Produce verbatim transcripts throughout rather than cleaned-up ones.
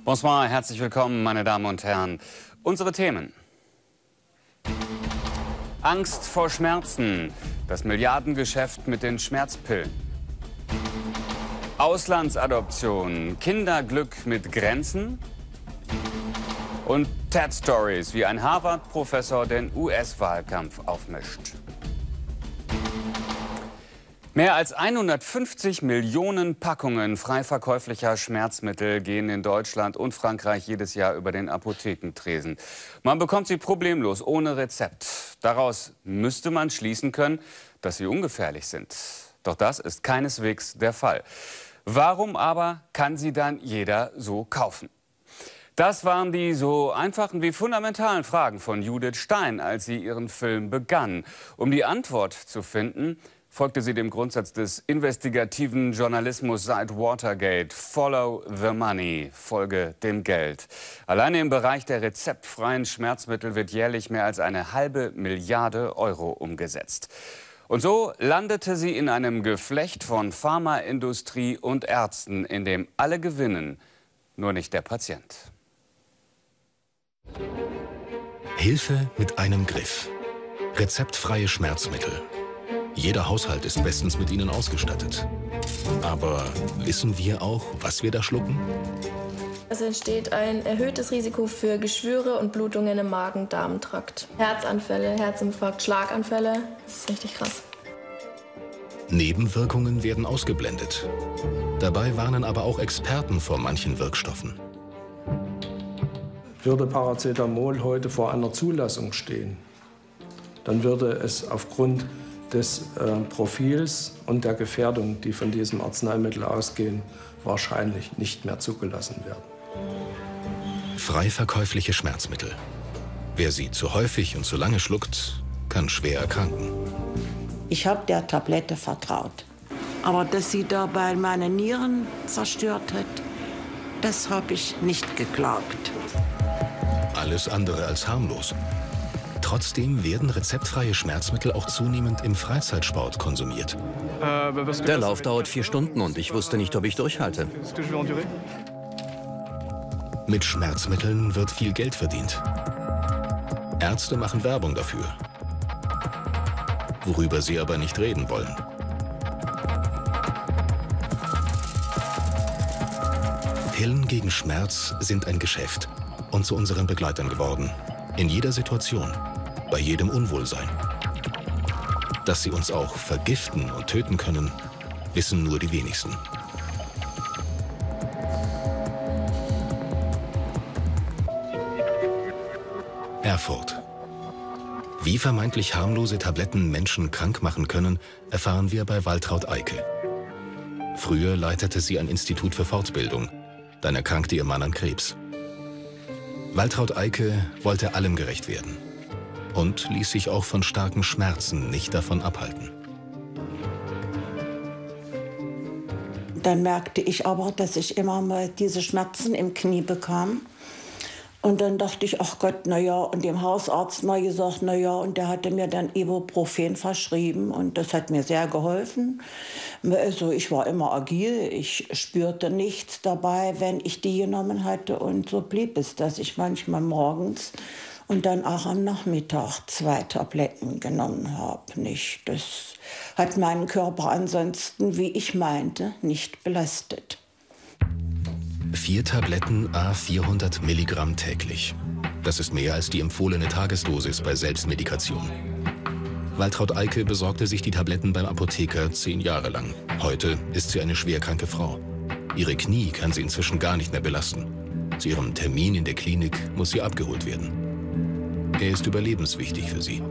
Bonsoir, herzlich willkommen, meine Damen und Herren. Unsere Themen. Angst vor Schmerzen, das Milliardengeschäft mit den Schmerzpillen. Auslandsadoption, Kinderglück mit Grenzen. Und T E D-Stories, wie ein Harvard-Professor den U S-Wahlkampf aufmischt. Mehr als hundertfünfzig Millionen Packungen frei verkäuflicher Schmerzmittel gehen in Deutschland und Frankreich jedes Jahr über den Apothekentresen. Man bekommt sie problemlos, ohne Rezept. Daraus müsste man schließen können, dass sie ungefährlich sind. Doch das ist keineswegs der Fall. Warum aber kann sie dann jeder so kaufen? Das waren die so einfachen wie fundamentalen Fragen von Judith Stein, als sie ihren Film begann. Um die Antwort zu finden, folgte sie dem Grundsatz des investigativen Journalismus seit Watergate. Follow the money, folge dem Geld. Alleine im Bereich der rezeptfreien Schmerzmittel wird jährlich mehr als eine halbe Milliarde Euro umgesetzt. Und so landete sie in einem Geflecht von Pharmaindustrie und Ärzten, in dem alle gewinnen, nur nicht der Patient. Hilfe mit einem Griff. Rezeptfreie Schmerzmittel. Jeder Haushalt ist bestens mit ihnen ausgestattet. Aber wissen wir auch, was wir da schlucken? Es entsteht ein erhöhtes Risiko für Geschwüre und Blutungen im Magen-Darm-Trakt. Herzanfälle, Herzinfarkt, Schlaganfälle. Das ist richtig krass. Nebenwirkungen werden ausgeblendet. Dabei warnen aber auch Experten vor manchen Wirkstoffen. Würde Paracetamol heute vor einer Zulassung stehen, dann würde es aufgrund des äh, Profils und der Gefährdung, die von diesem Arzneimittel ausgehen, wahrscheinlich nicht mehr zugelassen werden. Frei verkäufliche Schmerzmittel. Wer sie zu häufig und zu lange schluckt, kann schwer erkranken. Ich habe der Tablette vertraut. Aber dass sie dabei meine Nieren zerstört hat, das habe ich nicht geglaubt. Alles andere als harmlos. Trotzdem werden rezeptfreie Schmerzmittel auch zunehmend im Freizeitsport konsumiert. Der Lauf dauert vier Stunden und ich wusste nicht, ob ich durchhalte. Mit Schmerzmitteln wird viel Geld verdient. Ärzte machen Werbung dafür, worüber sie aber nicht reden wollen. Pillen gegen Schmerz sind ein Geschäft und zu unseren Begleitern geworden. In jeder Situation, bei jedem Unwohlsein. Dass sie uns auch vergiften und töten können, wissen nur die wenigsten. Erfurt. Wie vermeintlich harmlose Tabletten Menschen krank machen können, erfahren wir bei Waltraud Eike. Früher leitete sie ein Institut für Fortbildung, dann erkrankte ihr Mann an Krebs. Waltraud Eike wollte allem gerecht werden und ließ sich auch von starken Schmerzen nicht davon abhalten. Dann merkte ich aber, dass ich immer mal diese Schmerzen im Knie bekam. Und dann dachte ich, ach Gott, na ja, und dem Hausarzt mal gesagt, na ja, und der hatte mir dann Ibuprofen verschrieben und das hat mir sehr geholfen. Also ich war immer agil, ich spürte nichts dabei, wenn ich die genommen hatte und so blieb es, dass ich manchmal morgens und dann auch am Nachmittag zwei Tabletten genommen habe. Nicht, das hat meinen Körper ansonsten, wie ich meinte, nicht belastet. Vier Tabletten à vierhundert Milligramm täglich. Das ist mehr als die empfohlene Tagesdosis bei Selbstmedikation. Waltraud Eike besorgte sich die Tabletten beim Apotheker zehn Jahre lang. Heute ist sie eine schwerkranke Frau. Ihre Knie kann sie inzwischen gar nicht mehr belasten. Zu ihrem Termin in der Klinik muss sie abgeholt werden. Er ist überlebenswichtig für sie.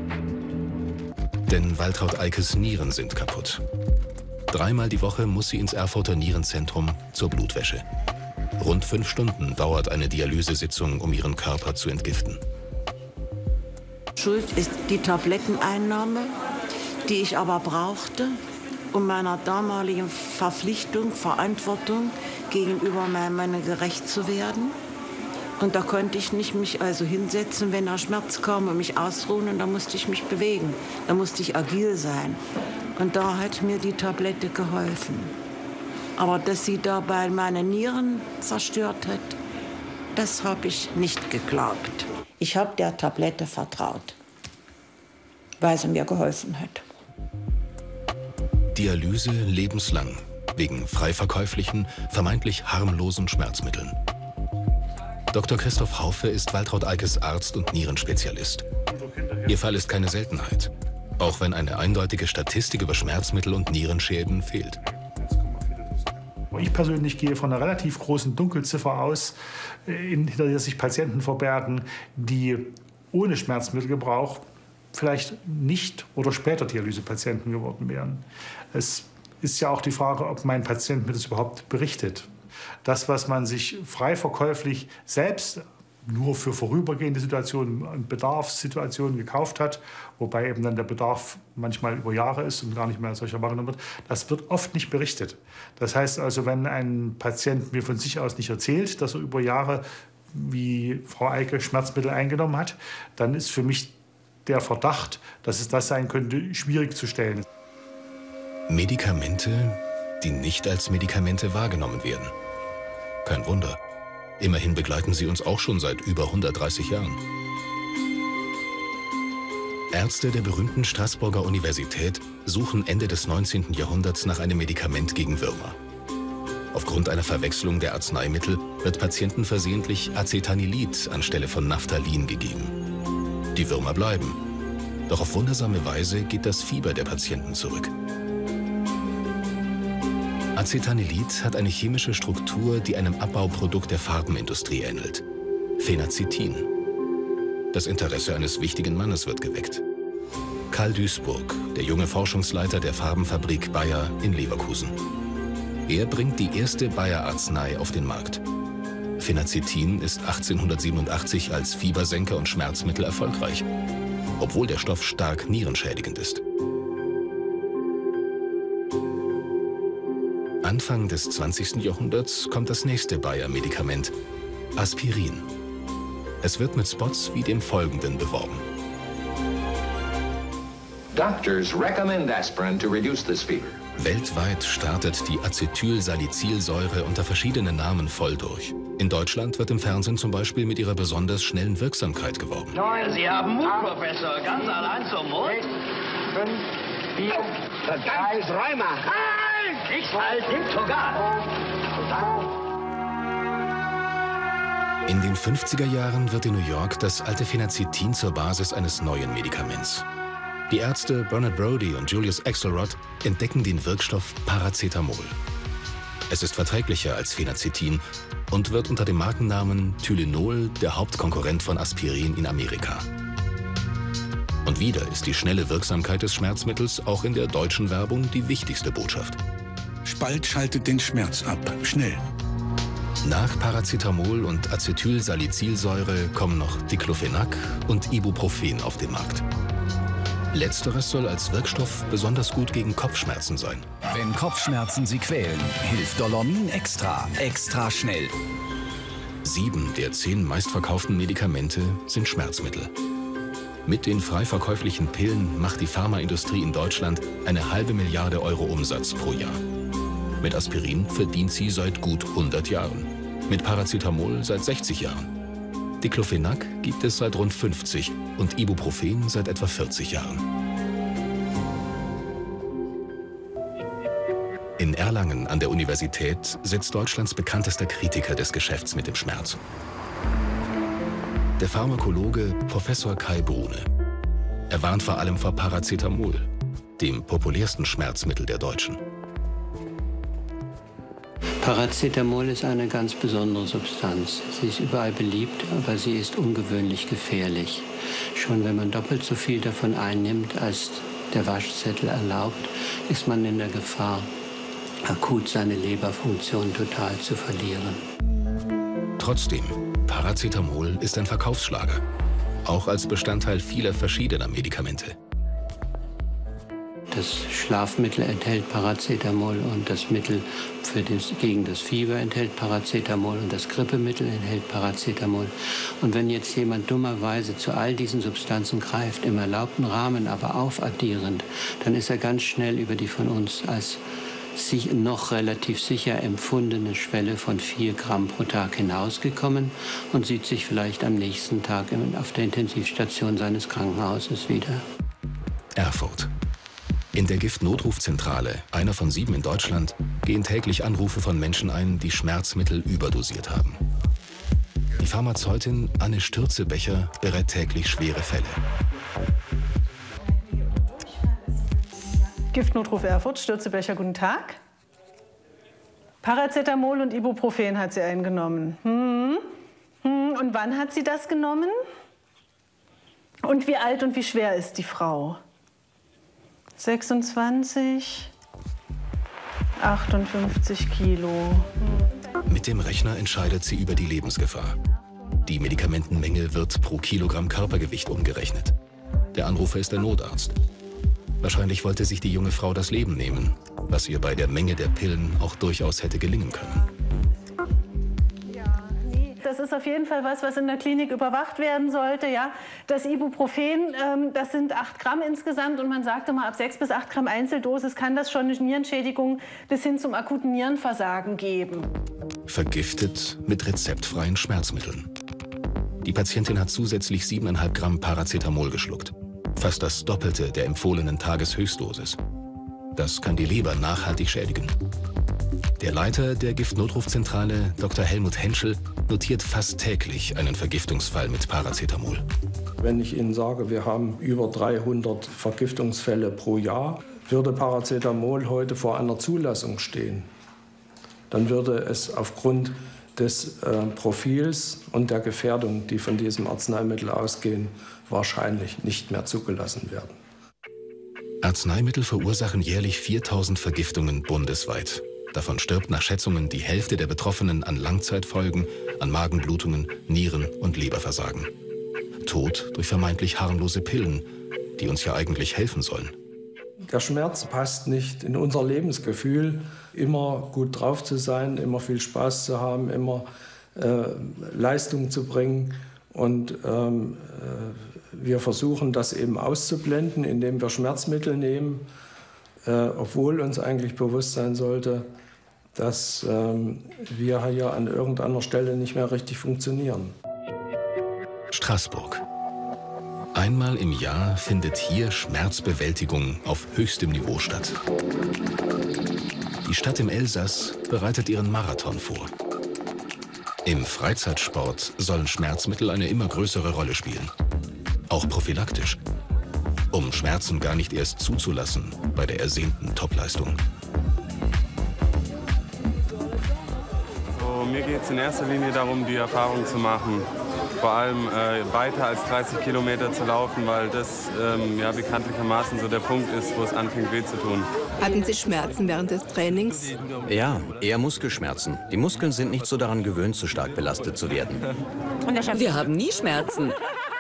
Denn Waltraud Eikes Nieren sind kaputt. Dreimal die Woche muss sie ins Erfurter Nierenzentrum zur Blutwäsche. Rund fünf Stunden dauert eine Dialysesitzung, um ihren Körper zu entgiften. Schuld ist die Tabletteneinnahme, die ich aber brauchte, um meiner damaligen Verpflichtung, Verantwortung gegenüber meinem Mann gerecht zu werden. Und da konnte ich nicht mich also hinsetzen, wenn der Schmerz kam und mich ausruhen. Und da musste ich mich bewegen, da musste ich agil sein. Und da hat mir die Tablette geholfen. Aber dass sie dabei meine Nieren zerstört hat, das habe ich nicht geglaubt. Ich habe der Tablette vertraut, weil sie mir geholfen hat. Dialyse lebenslang, wegen frei verkäuflichen, vermeintlich harmlosen Schmerzmitteln. Doktor Christoph Haufe ist Waltraud Eikes Arzt und Nierenspezialist. Ihr Fall ist keine Seltenheit, auch wenn eine eindeutige Statistik über Schmerzmittel und Nierenschäden fehlt. Ich persönlich gehe von einer relativ großen Dunkelziffer aus, hinter der sich Patienten verbergen, die ohne Schmerzmittelgebrauch vielleicht nicht oder später Dialysepatienten geworden wären. Es ist ja auch die Frage, ob mein Patient mir das überhaupt berichtet. Das, was man sich frei verkäuflich selbst nur für vorübergehende Situationen und Bedarfssituationen gekauft hat, wobei eben dann der Bedarf manchmal über Jahre ist und gar nicht mehr als solcher wahrgenommen wird, das wird oft nicht berichtet. Das heißt also, wenn ein Patient mir von sich aus nicht erzählt, dass er über Jahre, wie Frau Eike, Schmerzmittel eingenommen hat, dann ist für mich der Verdacht, dass es das sein könnte, schwierig zu stellen. Medikamente, die nicht als Medikamente wahrgenommen werden. Kein Wunder. Immerhin begleiten sie uns auch schon seit über hundertdreißig Jahren. Ärzte der berühmten Straßburger Universität suchen Ende des neunzehnten Jahrhunderts nach einem Medikament gegen Würmer. Aufgrund einer Verwechslung der Arzneimittel wird Patienten versehentlich Acetanilid anstelle von Naphthalin gegeben. Die Würmer bleiben. Doch auf wundersame Weise geht das Fieber der Patienten zurück. Acetanilid hat eine chemische Struktur, die einem Abbauprodukt der Farbenindustrie ähnelt: Phenacetin. Das Interesse eines wichtigen Mannes wird geweckt. Karl Duisburg, der junge Forschungsleiter der Farbenfabrik Bayer in Leverkusen. Er bringt die erste Bayer-Arznei auf den Markt. Phenacetin ist achtzehnhundertsiebenundachtzig als Fiebersenker und Schmerzmittel erfolgreich, obwohl der Stoff stark nierenschädigend ist. Anfang des zwanzigsten Jahrhunderts kommt das nächste Bayer-Medikament, Aspirin. Es wird mit Spots wie dem folgenden beworben. Doctors recommend aspirin to reduce this fever. Weltweit startet die Acetylsalicylsäure unter verschiedenen Namen voll durch. In Deutschland wird im Fernsehen zum Beispiel mit ihrer besonders schnellen Wirksamkeit geworben. Neun, Sie haben Mut, Professor. Ganz allein zum Mund. Fünf, vier, drei, dreimal. Ich halt im sogar. In den fünfziger Jahren wird in New York das alte Phenacetin zur Basis eines neuen Medikaments. Die Ärzte Bernard Brodie und Julius Axelrod entdecken den Wirkstoff Paracetamol. Es ist verträglicher als Phenacetin und wird unter dem Markennamen Tylenol der Hauptkonkurrent von Aspirin in Amerika. Und wieder ist die schnelle Wirksamkeit des Schmerzmittels auch in der deutschen Werbung die wichtigste Botschaft. Spalt schaltet den Schmerz ab. Schnell. Nach Paracetamol und Acetylsalicylsäure kommen noch Diclofenac und Ibuprofen auf den Markt. Letzteres soll als Wirkstoff besonders gut gegen Kopfschmerzen sein. Wenn Kopfschmerzen Sie quälen, hilft Dolormin Extra. Extra schnell. Sieben der zehn meistverkauften Medikamente sind Schmerzmittel. Mit den frei verkäuflichen Pillen macht die Pharmaindustrie in Deutschland eine halbe Milliarde Euro Umsatz pro Jahr. Mit Aspirin verdient sie seit gut hundert Jahren. Mit Paracetamol seit sechzig Jahren. Diclofenac gibt es seit rund fünfzig und Ibuprofen seit etwa vierzig Jahren. In Erlangen an der Universität sitzt Deutschlands bekanntester Kritiker des Geschäfts mit dem Schmerz. Der Pharmakologe Professor Kai Brune. Er warnt vor allem vor Paracetamol, dem populärsten Schmerzmittel der Deutschen. Paracetamol ist eine ganz besondere Substanz. Sie ist überall beliebt, aber sie ist ungewöhnlich gefährlich. Schon wenn man doppelt so viel davon einnimmt, als der Waschzettel erlaubt, ist man in der Gefahr, akut seine Leberfunktion total zu verlieren. Trotzdem, Paracetamol ist ein Verkaufsschlager, auch als Bestandteil vieler verschiedener Medikamente. Das Schlafmittel enthält Paracetamol und das Mittel für das, gegen das Fieber enthält Paracetamol und das Grippemittel enthält Paracetamol. Und wenn jetzt jemand dummerweise zu all diesen Substanzen greift, im erlaubten Rahmen, aber aufaddierend, dann ist er ganz schnell über die von uns als sich noch relativ sicher empfundene Schwelle von vier Gramm pro Tag hinausgekommen und sieht sich vielleicht am nächsten Tag auf der Intensivstation seines Krankenhauses wieder. Erfurt. In der Giftnotrufzentrale, einer von sieben in Deutschland, gehen täglich Anrufe von Menschen ein, die Schmerzmittel überdosiert haben. Die Pharmazeutin Anne Stürzebecher berät täglich schwere Fälle. Giftnotruf Erfurt, Stürzebecher, guten Tag. Paracetamol und Ibuprofen hat sie eingenommen. Hm. Hm. Und wann hat sie das genommen? Und wie alt und wie schwer ist die Frau? sechsundzwanzig, achtundfünfzig Kilo. Hm. Mit dem Rechner entscheidet sie über die Lebensgefahr. Die Medikamentenmenge wird pro Kilogramm Körpergewicht umgerechnet. Der Anrufer ist der Notarzt. Wahrscheinlich wollte sich die junge Frau das Leben nehmen, was ihr bei der Menge der Pillen auch durchaus hätte gelingen können. Das ist auf jeden Fall was, was in der Klinik überwacht werden sollte. Ja? Das Ibuprofen, ähm, das sind acht Gramm insgesamt und man sagte mal, ab sechs bis acht Gramm Einzeldosis kann das schon eine Nierenschädigung bis hin zum akuten Nierenversagen geben. Vergiftet mit rezeptfreien Schmerzmitteln. Die Patientin hat zusätzlich siebeneinhalb Gramm Paracetamol geschluckt. Fast das Doppelte der empfohlenen Tageshöchstdosis. Das kann die Leber nachhaltig schädigen. Der Leiter der Giftnotrufzentrale, Doktor Helmut Henschel, notiert fast täglich einen Vergiftungsfall mit Paracetamol. Wenn ich Ihnen sage, wir haben über dreihundert Vergiftungsfälle pro Jahr, würde Paracetamol heute vor einer Zulassung stehen, dann würde es aufgrund des äh, Profils und der Gefährdung, die von diesem Arzneimittel ausgehen, wahrscheinlich nicht mehr zugelassen werden. Arzneimittel verursachen jährlich viertausend Vergiftungen bundesweit. Davon stirbt nach Schätzungen die Hälfte der Betroffenen an Langzeitfolgen, an Magenblutungen, Nieren- und Leberversagen. Tod durch vermeintlich harmlose Pillen, die uns ja eigentlich helfen sollen. Der Schmerz passt nicht in unser Lebensgefühl, immer gut drauf zu sein, immer viel Spaß zu haben, immer äh, Leistung zu bringen. Und ähm, äh, wir versuchen das eben auszublenden, indem wir Schmerzmittel nehmen, äh, obwohl uns eigentlich bewusst sein sollte, dass ähm, wir hier an irgendeiner Stelle nicht mehr richtig funktionieren. Straßburg. Einmal im Jahr findet hier Schmerzbewältigung auf höchstem Niveau statt. Die Stadt im Elsass bereitet ihren Marathon vor. Im Freizeitsport sollen Schmerzmittel eine immer größere Rolle spielen. Auch prophylaktisch. Um Schmerzen gar nicht erst zuzulassen bei der ersehnten Topleistung. So, mir geht es in erster Linie darum, die Erfahrung zu machen. Vor allem äh, weiter als dreißig Kilometer zu laufen, weil das ähm, ja, bekanntlichermaßen so der Punkt ist, wo es anfängt weh zu tun. Hatten Sie Schmerzen während des Trainings? Ja, eher Muskelschmerzen. Die Muskeln sind nicht so daran gewöhnt, zu stark belastet zu werden. Wir haben nie Schmerzen.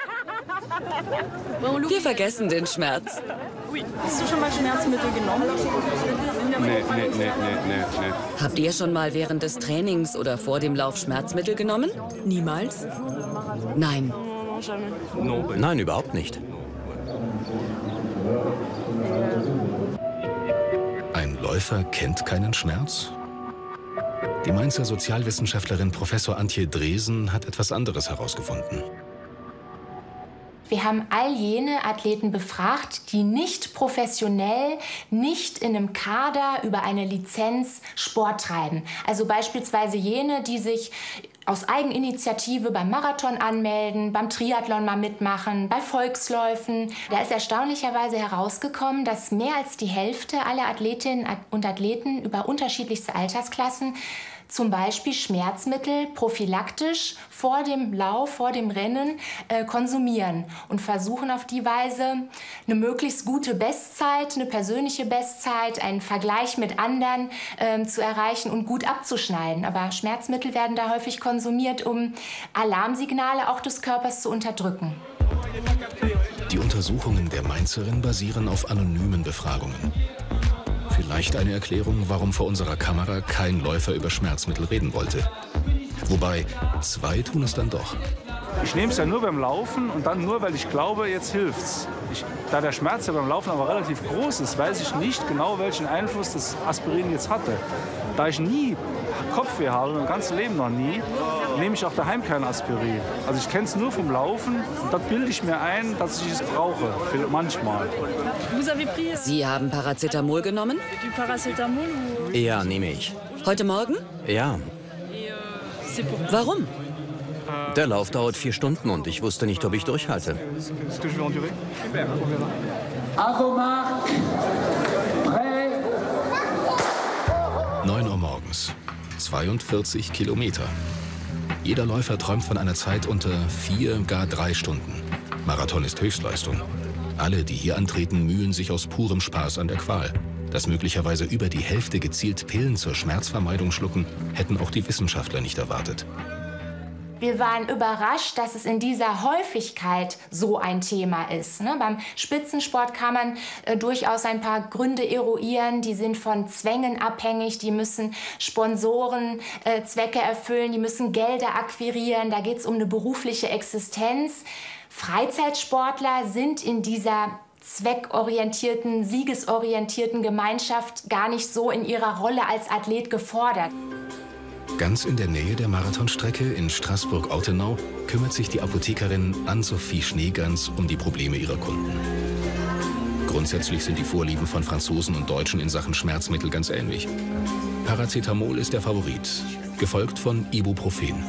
Wir vergessen den Schmerz. Hast du schon mal Schmerzmittel genommen? Nee, nee, nee, nee, nee, nee. Habt ihr schon mal während des Trainings oder vor dem Lauf Schmerzmittel genommen? Niemals? Nein. Nein, überhaupt nicht. Ein Läufer kennt keinen Schmerz? Die Mainzer Sozialwissenschaftlerin Professor Antje Dresen hat etwas anderes herausgefunden. Wir haben all jene Athleten befragt, die nicht professionell, nicht in einem Kader über eine Lizenz Sport treiben. Also beispielsweise jene, die sich aus Eigeninitiative beim Marathon anmelden, beim Triathlon mal mitmachen, bei Volksläufen. Da ist erstaunlicherweise herausgekommen, dass mehr als die Hälfte aller Athletinnen und Athleten über unterschiedlichste Altersklassen zum Beispiel Schmerzmittel prophylaktisch vor dem Lauf, vor dem Rennen äh, konsumieren und versuchen auf die Weise eine möglichst gute Bestzeit, eine persönliche Bestzeit, einen Vergleich mit anderen äh, zu erreichen und gut abzuschneiden. Aber Schmerzmittel werden da häufig konsumiert, um Alarmsignale auch des Körpers zu unterdrücken. Die Untersuchungen der Mainzerin basieren auf anonymen Befragungen. Vielleicht eine Erklärung, warum vor unserer Kamera kein Läufer über Schmerzmittel reden wollte. Wobei, zwei tun es dann doch. Ich nehme es ja nur beim Laufen und dann nur, weil ich glaube, jetzt hilft's. Ich, da der Schmerz ja beim Laufen aber relativ groß ist, weiß ich nicht genau, welchen Einfluss das Aspirin jetzt hatte. Da ich nie Kopfweh habe, mein ganzes Leben noch nie, nehme ich auch daheim kein Aspirin. Also ich kenne es nur vom Laufen und da bilde ich mir ein, dass ich es brauche, manchmal. Sie haben Paracetamol genommen? Ja, nehme ich. Heute Morgen? Ja. Warum? Der Lauf dauert vier Stunden und ich wusste nicht, ob ich durchhalte. neun Uhr morgens. zweiundvierzig Kilometer. Jeder Läufer träumt von einer Zeit unter vier, gar drei Stunden. Marathon ist Höchstleistung. Alle, die hier antreten, mühen sich aus purem Spaß an der Qual. Dass möglicherweise über die Hälfte gezielt Pillen zur Schmerzvermeidung schlucken, hätten auch die Wissenschaftler nicht erwartet. Wir waren überrascht, dass es in dieser Häufigkeit so ein Thema ist. Ne? Beim Spitzensport kann man äh, durchaus ein paar Gründe eruieren. Die sind von Zwängen abhängig, die müssen Sponsoren äh, Zwecke erfüllen, die müssen Gelder akquirieren. Da geht es um eine berufliche Existenz. Freizeitsportler sind in dieser zweckorientierten, siegesorientierten Gemeinschaft gar nicht so in ihrer Rolle als Athlet gefordert. Ganz in der Nähe der Marathonstrecke in Straßburg-Autenau kümmert sich die Apothekerin Ann-Sophie Schneegans um die Probleme ihrer Kunden. Grundsätzlich sind die Vorlieben von Franzosen und Deutschen in Sachen Schmerzmittel ganz ähnlich. Paracetamol ist der Favorit, gefolgt von Ibuprofen.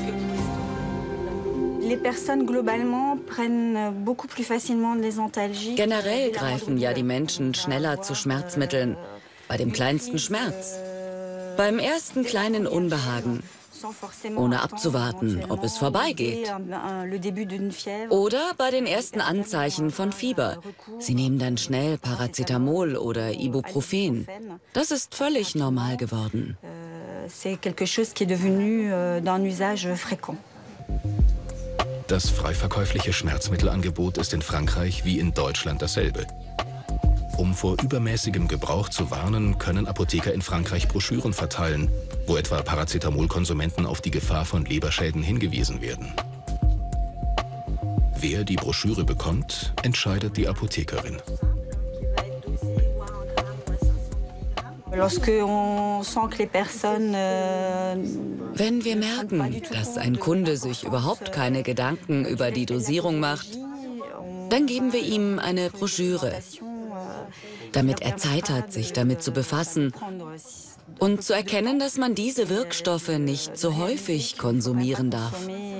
Generell greifen ja die Menschen schneller zu Schmerzmitteln, bei dem kleinsten Schmerz. Beim ersten kleinen Unbehagen, ohne abzuwarten, ob es vorbeigeht. Oder bei den ersten Anzeichen von Fieber. Sie nehmen dann schnell Paracetamol oder Ibuprofen. Das ist völlig normal geworden. Das freiverkäufliche Schmerzmittelangebot ist in Frankreich wie in Deutschland dasselbe. Um vor übermäßigem Gebrauch zu warnen, können Apotheker in Frankreich Broschüren verteilen, wo etwa Paracetamol-Konsumenten auf die Gefahr von Leberschäden hingewiesen werden. Wer die Broschüre bekommt, entscheidet die Apothekerin. Wenn wir merken, dass ein Kunde sich überhaupt keine Gedanken über die Dosierung macht, dann geben wir ihm eine Broschüre, damit er Zeit hat, sich damit zu befassen und zu erkennen, dass man diese Wirkstoffe nicht zu häufig konsumieren darf.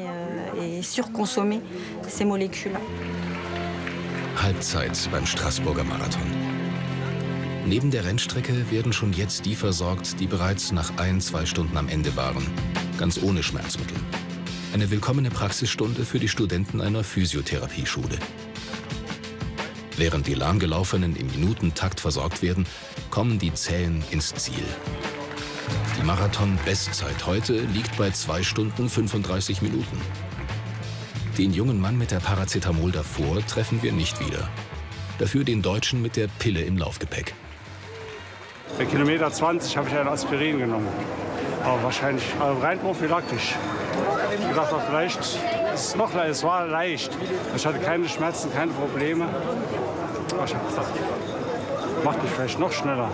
Halbzeit beim Straßburger Marathon. Neben der Rennstrecke werden schon jetzt die versorgt, die bereits nach ein, zwei Stunden am Ende waren, ganz ohne Schmerzmittel. Eine willkommene Praxisstunde für die Studenten einer Physiotherapieschule. Während die lahmgelaufenen im Minutentakt versorgt werden, kommen die Zähen ins Ziel. Die Marathon-Bestzeit heute liegt bei zwei Stunden fünfunddreißig Minuten. Den jungen Mann mit der Paracetamol davor treffen wir nicht wieder. Dafür den Deutschen mit der Pille im Laufgepäck. Bei Kilometer zwanzig habe ich ein Aspirin genommen. Aber wahrscheinlich also rein prophylaktisch. Ich dachte, vielleicht ist es noch leicht. Es war leicht. Ich hatte keine Schmerzen, keine Probleme. Aber ich habe gedacht, macht mich vielleicht noch schneller.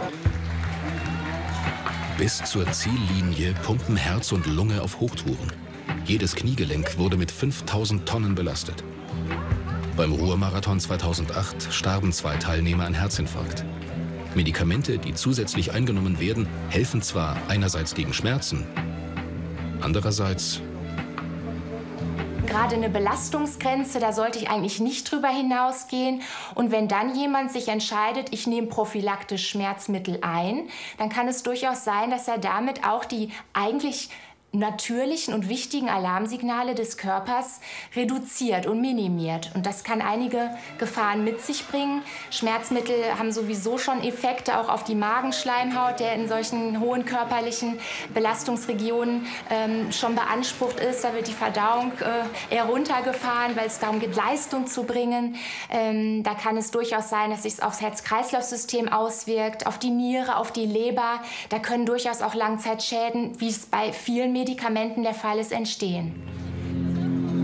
Bis zur Ziellinie pumpen Herz und Lunge auf Hochtouren. Jedes Kniegelenk wurde mit fünftausend Tonnen belastet. Beim Ruhr-Marathon zweitausendacht starben zwei Teilnehmer an Herzinfarkt. Medikamente, die zusätzlich eingenommen werden, helfen zwar einerseits gegen Schmerzen, andererseits... Gerade eine Belastungsgrenze, da sollte ich eigentlich nicht drüber hinausgehen. Und wenn dann jemand sich entscheidet, ich nehme prophylaktisch Schmerzmittel ein, dann kann es durchaus sein, dass er damit auch die eigentlich natürlichen und wichtigen Alarmsignale des Körpers reduziert und minimiert. Und das kann einige Gefahren mit sich bringen. Schmerzmittel haben sowieso schon Effekte auch auf die Magenschleimhaut, der in solchen hohen körperlichen Belastungsregionen ähm, schon beansprucht ist. Da wird die Verdauung äh, eher runtergefahren, weil es darum geht, Leistung zu bringen. Ähm, da kann es durchaus sein, dass sich es aufs Herz-Kreislauf-System auswirkt, auf die Niere, auf die Leber. Da können durchaus auch Langzeitschäden, wie es bei vielen Medikamenten der Fall ist, entstehen.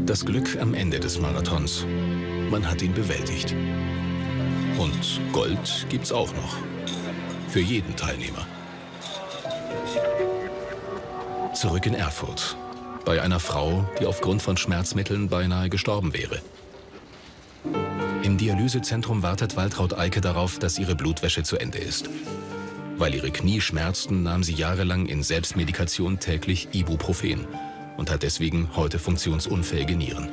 Das Glück am Ende des Marathons. Man hat ihn bewältigt. Und Gold gibt's auch noch. Für jeden Teilnehmer. Zurück in Erfurt. Bei einer Frau, die aufgrund von Schmerzmitteln beinahe gestorben wäre. Im Dialysezentrum wartet Waltraud Eike darauf, dass ihre Blutwäsche zu Ende ist. Weil ihre Knie schmerzten, nahm sie jahrelang in Selbstmedikation täglich Ibuprofen und hat deswegen heute funktionsunfähige Nieren.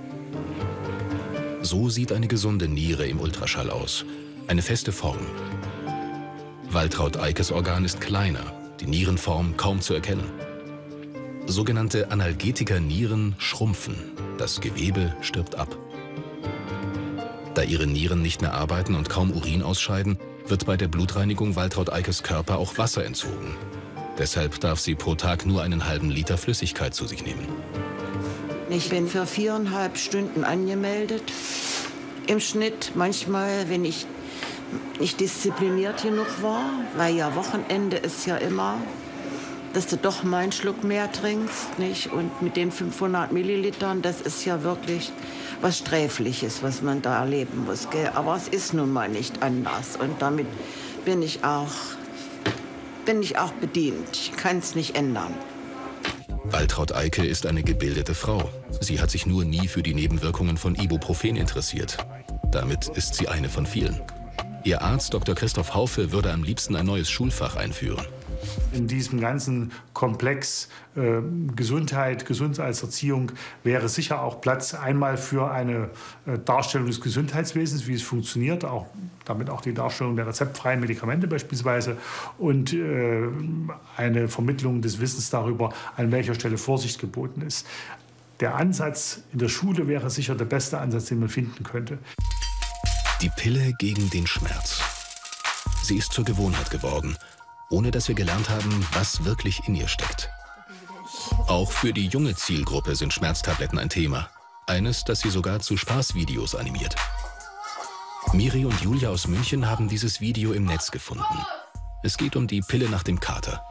So sieht eine gesunde Niere im Ultraschall aus. Eine feste Form. Waltraud Eikes Organ ist kleiner, die Nierenform kaum zu erkennen. Sogenannte Analgetiker-Nieren schrumpfen. Das Gewebe stirbt ab. Da ihre Nieren nicht mehr arbeiten und kaum Urin ausscheiden, wird bei der Blutreinigung Waltraud Eikes Körper auch Wasser entzogen. Deshalb darf sie pro Tag nur einen halben Liter Flüssigkeit zu sich nehmen. Ich bin für viereinhalb Stunden angemeldet. Im Schnitt manchmal, wenn ich nicht diszipliniert genug war, weil ja Wochenende ist ja immer, dass du doch mal einen Schluck mehr trinkst, nicht? Und mit den fünfhundert Millilitern, das ist ja wirklich was Sträfliches, was man da erleben muss, gell? Aber es ist nun mal nicht anders. Und damit bin ich auch, bin ich auch bedient. Ich kann es nicht ändern. Waltraud Eike ist eine gebildete Frau. Sie hat sich nur nie für die Nebenwirkungen von Ibuprofen interessiert. Damit ist sie eine von vielen. Ihr Arzt Doktor Christoph Haufe würde am liebsten ein neues Schulfach einführen. In diesem ganzen Komplex äh, Gesundheit, Gesundheitserziehung wäre sicher auch Platz einmal für eine äh, Darstellung des Gesundheitswesens, wie es funktioniert, auch, damit auch die Darstellung der rezeptfreien Medikamente beispielsweise und äh, eine Vermittlung des Wissens darüber, an welcher Stelle Vorsicht geboten ist. Der Ansatz in der Schule wäre sicher der beste Ansatz, den man finden könnte. Die Pille gegen den Schmerz. Sie ist zur Gewohnheit geworden, ohne dass wir gelernt haben, was wirklich in ihr steckt. Auch für die junge Zielgruppe sind Schmerztabletten ein Thema. Eines, das sie sogar zu Spaßvideos animiert. Miri und Julia aus München haben dieses Video im Netz gefunden. Es geht um die Pille nach dem Kater.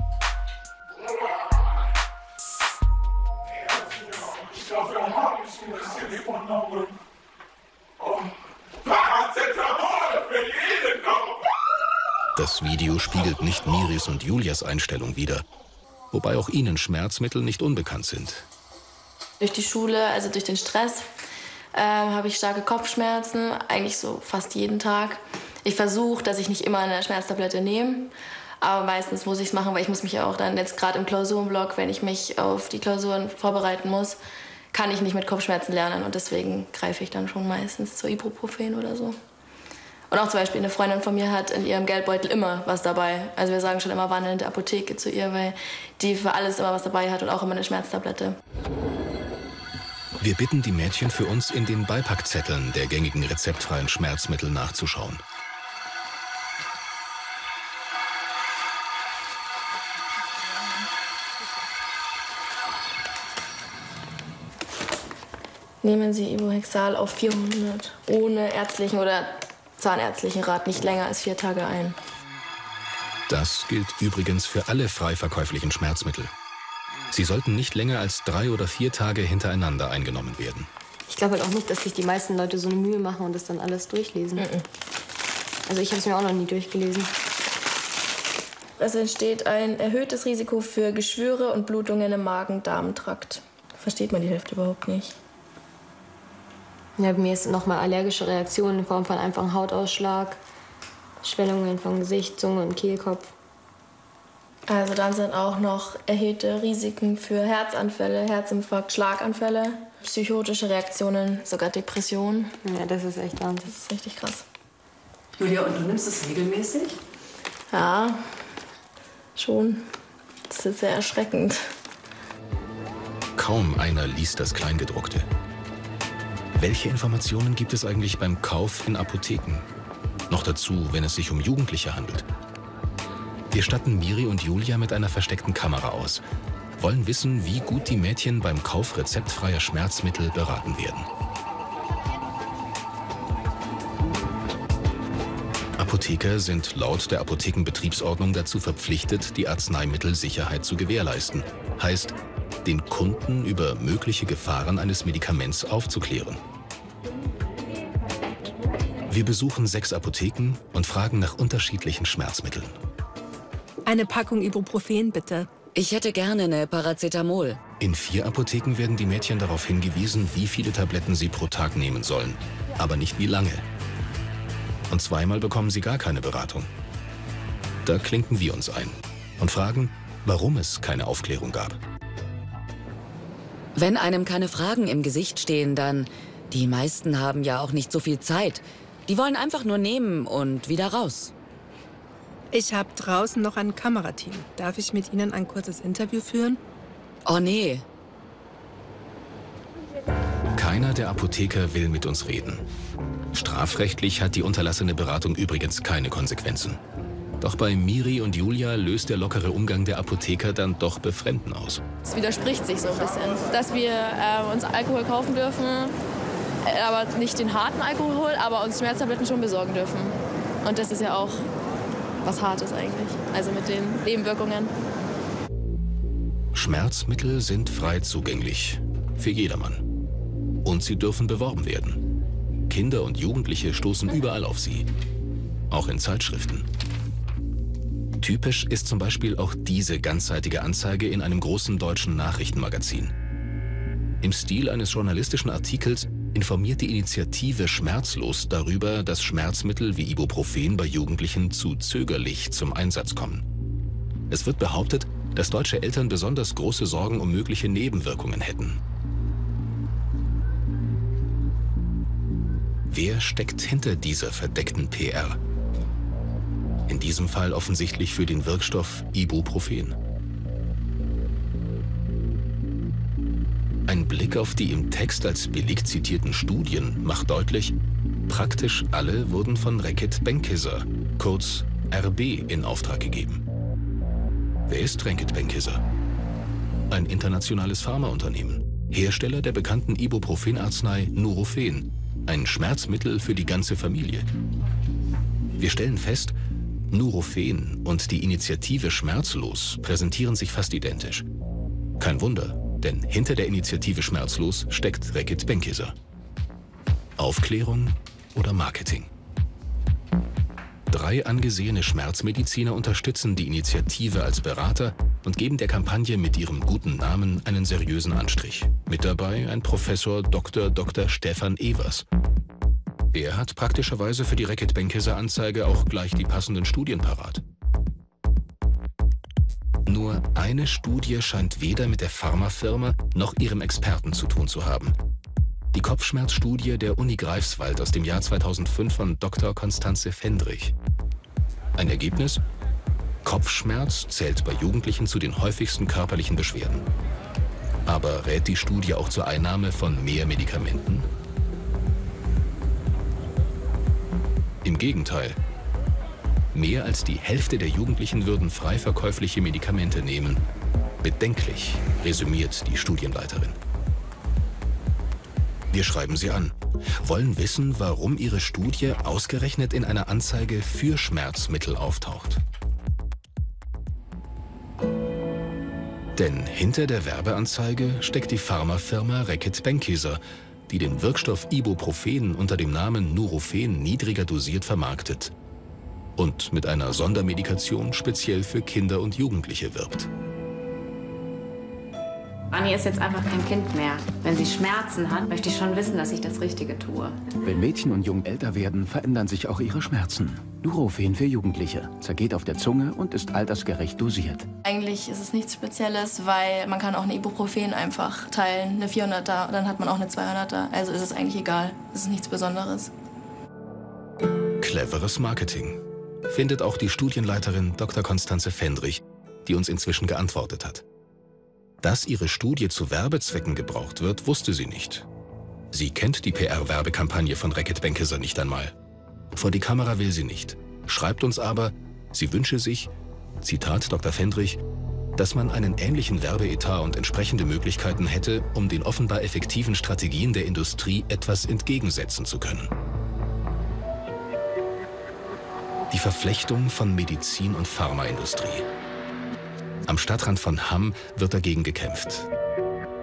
Das Video spiegelt nicht Miris und Julias Einstellung wider, wobei auch ihnen Schmerzmittel nicht unbekannt sind. Durch die Schule, also durch den Stress, äh, habe ich starke Kopfschmerzen, eigentlich so fast jeden Tag. Ich versuche, dass ich nicht immer eine Schmerztablette nehme, aber meistens muss ich es machen, weil ich muss mich auch dann jetzt gerade im Klausurenblock, wenn ich mich auf die Klausuren vorbereiten muss, kann ich nicht mit Kopfschmerzen lernen und deswegen greife ich dann schon meistens zu Ibuprofen oder so. Und auch zum Beispiel eine Freundin von mir hat in ihrem Geldbeutel immer was dabei. Also wir sagen schon immer wandelnde Apotheke zu ihr, weil die für alles immer was dabei hat und auch immer eine Schmerztablette. Wir bitten die Mädchen für uns in den Beipackzetteln der gängigen rezeptfreien Schmerzmittel nachzuschauen. Nehmen Sie Ibohexal auf vierhundert ohne ärztlichen oder zahnärztlichen Rat nicht länger als vier Tage ein. Das gilt übrigens für alle frei verkäuflichen Schmerzmittel. Sie sollten nicht länger als drei oder vier Tage hintereinander eingenommen werden. Ich glaube halt auch nicht, dass sich die meisten Leute so eine Mühe machen und das dann alles durchlesen. Mhm. Also ich habe es mir auch noch nie durchgelesen. Es entsteht ein erhöhtes Risiko für Geschwüre und Blutungen im Magen-Darm-Trakt. Versteht man die Hälfte überhaupt nicht. Ja, bei mir ist nochmal allergische Reaktionen in Form von einfachen Hautausschlag, Schwellungen vom Gesicht, Zunge und Kehlkopf. Also dann sind auch noch erhöhte Risiken für Herzanfälle, Herzinfarkt, Schlaganfälle, psychotische Reaktionen, sogar Depressionen. Ja, das ist echt Wahnsinn. Das ist richtig krass. Julia, und du nimmst es regelmäßig? Ja, schon. Das ist sehr erschreckend. Kaum einer liest das Kleingedruckte. Welche Informationen gibt es eigentlich beim Kauf in Apotheken? Noch dazu, wenn es sich um Jugendliche handelt. Wir statten Miri und Julia mit einer versteckten Kamera aus, wollen wissen, wie gut die Mädchen beim Kauf rezeptfreier Schmerzmittel beraten werden. Apotheker sind laut der Apothekenbetriebsordnung dazu verpflichtet, die Arzneimittelsicherheit zu gewährleisten. Heißt, den Kunden über mögliche Gefahren eines Medikaments aufzuklären. Wir besuchen sechs Apotheken und fragen nach unterschiedlichen Schmerzmitteln. Eine Packung Ibuprofen, bitte. Ich hätte gerne eine Paracetamol. In vier Apotheken werden die Mädchen darauf hingewiesen, wie viele Tabletten sie pro Tag nehmen sollen, aber nicht wie lange. Und zweimal bekommen sie gar keine Beratung. Da klinken wir uns ein und fragen, warum es keine Aufklärung gab. Wenn einem keine Fragen im Gesicht stehen, dann... Die meisten haben ja auch nicht so viel Zeit. Die wollen einfach nur nehmen und wieder raus. Ich habe draußen noch ein Kamerateam. Darf ich mit Ihnen ein kurzes Interview führen? Oh nee. Keiner der Apotheker will mit uns reden. Strafrechtlich hat die unterlassene Beratung übrigens keine Konsequenzen. Doch bei Miri und Julia löst der lockere Umgang der Apotheker dann doch Befremden aus. Es widerspricht sich so ein bisschen, dass wir äh, uns Alkohol kaufen dürfen, äh, aber nicht den harten Alkohol, aber uns Schmerztabletten schon besorgen dürfen. Und das ist ja auch was Hartes eigentlich, also mit den Nebenwirkungen. Schmerzmittel sind frei zugänglich, für jedermann. Und sie dürfen beworben werden. Kinder und Jugendliche stoßen überall auf sie, auch in Zeitschriften. Typisch ist zum Beispiel auch diese ganzseitige Anzeige in einem großen deutschen Nachrichtenmagazin. Im Stil eines journalistischen Artikels informiert die Initiative Schmerzlos darüber, dass Schmerzmittel wie Ibuprofen bei Jugendlichen zu zögerlich zum Einsatz kommen. Es wird behauptet, dass deutsche Eltern besonders große Sorgen um mögliche Nebenwirkungen hätten. Wer steckt hinter dieser verdeckten P R? In diesem Fall offensichtlich für den Wirkstoff Ibuprofen. Ein Blick auf die im Text als billig zitierten Studien macht deutlich, praktisch alle wurden von Reckitt Benckiser, kurz R B, in Auftrag gegeben. Wer ist Reckitt Benckiser? Ein internationales Pharmaunternehmen, Hersteller der bekannten Ibuprofen-Arznei Nurofen, ein Schmerzmittel für die ganze Familie. Wir stellen fest, Nurofen und die Initiative Schmerzlos präsentieren sich fast identisch. Kein Wunder, denn hinter der Initiative Schmerzlos steckt Reckitt Benckiser. Aufklärung oder Marketing? Drei angesehene Schmerzmediziner unterstützen die Initiative als Berater und geben der Kampagne mit ihrem guten Namen einen seriösen Anstrich. Mit dabei ein Professor Doktor Doktor Stefan Evers. Er hat praktischerweise für die Reckitt Benckiser Anzeige auch gleich die passenden Studien parat. Nur eine Studie scheint weder mit der Pharmafirma noch ihrem Experten zu tun zu haben. Die Kopfschmerzstudie der Uni Greifswald aus dem Jahr zweitausendfünf von Doktor Constanze Fendrich. Ein Ergebnis? Kopfschmerz zählt bei Jugendlichen zu den häufigsten körperlichen Beschwerden. Aber rät die Studie auch zur Einnahme von mehr Medikamenten? Im Gegenteil. Mehr als die Hälfte der Jugendlichen würden frei verkäufliche Medikamente nehmen. Bedenklich, resümiert die Studienleiterin. Wir schreiben sie an, wollen wissen, warum ihre Studie ausgerechnet in einer Anzeige für Schmerzmittel auftaucht. Denn hinter der Werbeanzeige steckt die Pharmafirma Reckitt Benckiser, die den Wirkstoff Ibuprofen unter dem Namen Nurofen niedriger dosiert vermarktet und mit einer Sondermedikation speziell für Kinder und Jugendliche wirbt. Anni ist jetzt einfach kein Kind mehr. Wenn sie Schmerzen hat, möchte ich schon wissen, dass ich das Richtige tue. Wenn Mädchen und Jungen älter werden, verändern sich auch ihre Schmerzen. Nurofen für Jugendliche zergeht auf der Zunge und ist altersgerecht dosiert. Eigentlich ist es nichts Spezielles, weil man kann auch eine Ibuprofen einfach teilen, eine vierhunderter, dann hat man auch eine zweihunderter. Also ist es eigentlich egal. Es ist nichts Besonderes. Cleveres Marketing, findet auch die Studienleiterin Doktor Constanze Fendrich, die uns inzwischen geantwortet hat. Dass ihre Studie zu Werbezwecken gebraucht wird, wusste sie nicht. Sie kennt die P R-Werbekampagne von Reckitt Benckiser nicht einmal. Vor die Kamera will sie nicht, schreibt uns aber, sie wünsche sich, Zitat Doktor Fendrich, dass man einen ähnlichen Werbeetat und entsprechende Möglichkeiten hätte, um den offenbar effektiven Strategien der Industrie etwas entgegensetzen zu können. Die Verflechtung von Medizin und Pharmaindustrie. Am Stadtrand von Hamm wird dagegen gekämpft.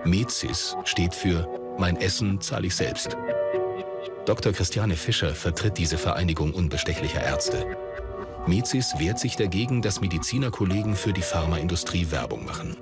MEZIS steht für Mein Essen zahle ich selbst. Doktor Christiane Fischer vertritt diese Vereinigung unbestechlicher Ärzte. MEZIS wehrt sich dagegen, dass Medizinerkollegen für die Pharmaindustrie Werbung machen.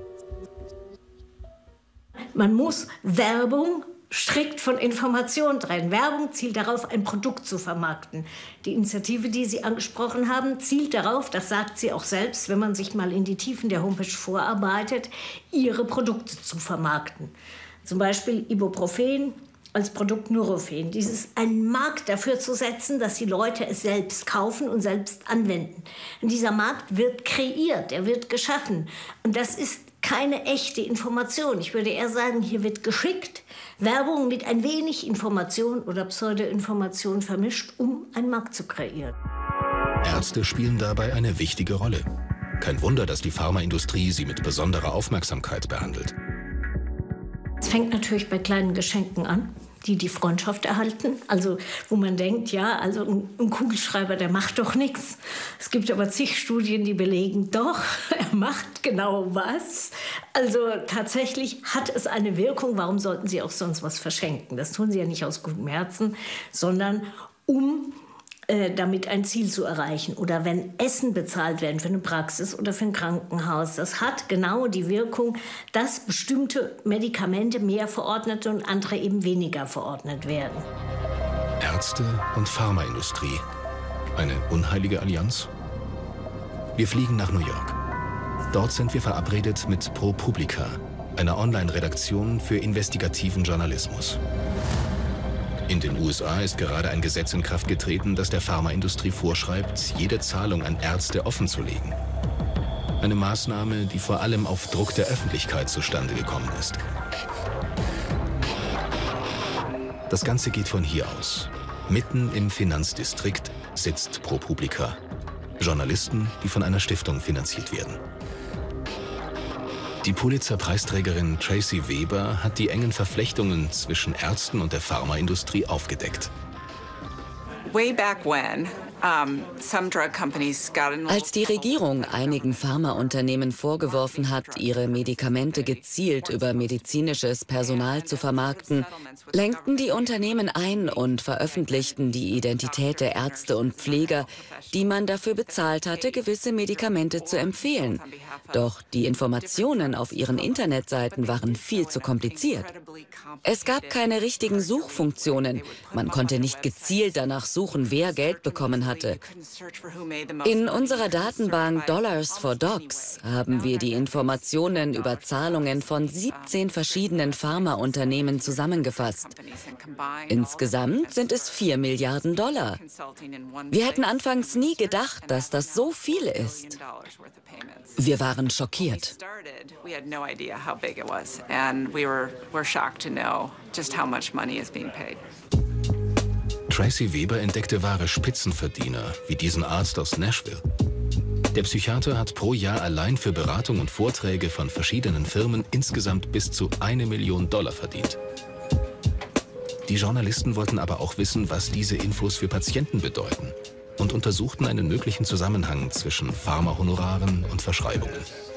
Man muss Werbung strikt von Information trennen. Werbung zielt darauf, ein Produkt zu vermarkten. Die Initiative, die Sie angesprochen haben, zielt darauf, das sagt sie auch selbst, wenn man sich mal in die Tiefen der Homepage vorarbeitet, ihre Produkte zu vermarkten. Zum Beispiel Ibuprofen als Produkt Nurofen. Dies ist ein Markt dafür zu setzen, dass die Leute es selbst kaufen und selbst anwenden. Und dieser Markt wird kreiert, er wird geschaffen. Und das ist keine echte Information. Ich würde eher sagen, hier wird geschickt Werbung mit ein wenig Information oder Pseudo-Information vermischt, um einen Markt zu kreieren. Ärzte spielen dabei eine wichtige Rolle. Kein Wunder, dass die Pharmaindustrie sie mit besonderer Aufmerksamkeit behandelt. Es fängt natürlich bei kleinen Geschenken an, die die Freundschaft erhalten. Also wo man denkt, ja, also ein, ein Kugelschreiber, der macht doch nichts. Es gibt aber zig Studien, die belegen, doch, er macht genau was. Also tatsächlich hat es eine Wirkung. Warum sollten Sie auch sonst was verschenken? Das tun Sie ja nicht aus gutem Herzen, sondern um äh, damit ein Ziel zu erreichen. Oder wenn Essen bezahlt werden für eine Praxis oder für ein Krankenhaus. Das hat genau die Wirkung, dass bestimmte Medikamente mehr verordnet und andere eben weniger verordnet werden. Ärzte und Pharmaindustrie. Eine unheilige Allianz? Wir fliegen nach New York. Dort sind wir verabredet mit ProPublica, einer Online-Redaktion für investigativen Journalismus. In den U S A ist gerade ein Gesetz in Kraft getreten, das der Pharmaindustrie vorschreibt, jede Zahlung an Ärzte offenzulegen. Eine Maßnahme, die vor allem auf Druck der Öffentlichkeit zustande gekommen ist. Das Ganze geht von hier aus. Mitten im Finanzdistrikt sitzt ProPublica. Journalisten, die von einer Stiftung finanziert werden. Die Pulitzer-Preisträgerin Tracy Weber hat die engen Verflechtungen zwischen Ärzten und der Pharmaindustrie aufgedeckt. Way back when, um, some drug companies got in. Als die Regierung einigen Pharmaunternehmen vorgeworfen hat, ihre Medikamente gezielt über medizinisches Personal zu vermarkten, lenkten die Unternehmen ein und veröffentlichten die Identität der Ärzte und Pfleger, die man dafür bezahlt hatte, gewisse Medikamente zu empfehlen. Doch die Informationen auf ihren Internetseiten waren viel zu kompliziert. Es gab keine richtigen Suchfunktionen. Man konnte nicht gezielt danach suchen, wer Geld bekommen hatte. In unserer Datenbank Dollars for Docs haben wir die Informationen über Zahlungen von siebzehn verschiedenen Pharmaunternehmen zusammengefasst. Insgesamt sind es vier Milliarden Dollar. Wir hätten anfangs nie gedacht, dass das so viel ist. Wir waren schockiert. Tracy Weber entdeckte wahre Spitzenverdiener, wie diesen Arzt aus Nashville. Der Psychiater hat pro Jahr allein für Beratung und Vorträge von verschiedenen Firmen insgesamt bis zu eine Million Dollar verdient. Die Journalisten wollten aber auch wissen, was diese Infos für Patienten bedeuten und untersuchten einen möglichen Zusammenhang zwischen Pharmahonoraren und Verschreibungen.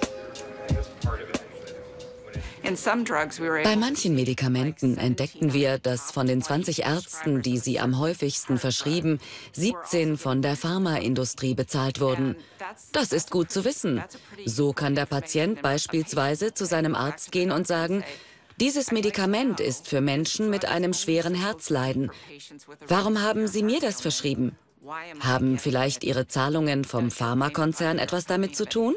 Bei manchen Medikamenten entdeckten wir, dass von den zwanzig Ärzten, die sie am häufigsten verschrieben, siebzehn von der Pharmaindustrie bezahlt wurden. Das ist gut zu wissen. So kann der Patient beispielsweise zu seinem Arzt gehen und sagen, dieses Medikament ist für Menschen mit einem schweren Herzleiden. Warum haben Sie mir das verschrieben? Haben vielleicht Ihre Zahlungen vom Pharmakonzern etwas damit zu tun?